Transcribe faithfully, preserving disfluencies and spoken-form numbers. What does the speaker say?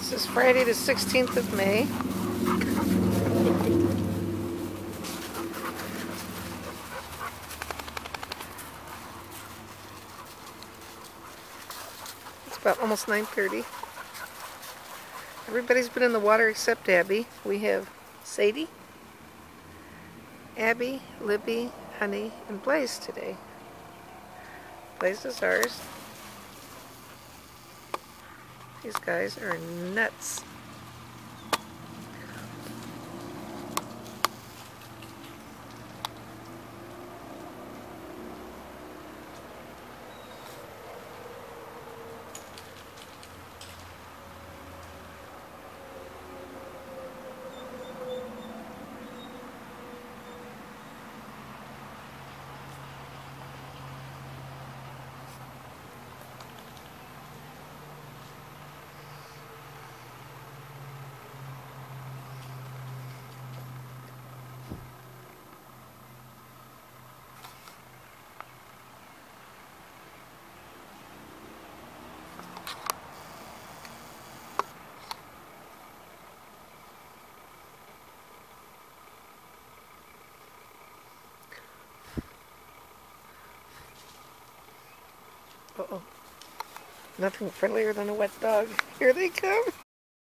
This is Friday the sixteenth of May. It's about almost nine thirty. Everybody's been in the water except Abby. We have Sadie, Abby, Libby, Honey, and Blaze today. Blaze is ours. These guys are nuts. Uh-oh. Nothing friendlier than a wet dog. Here they come.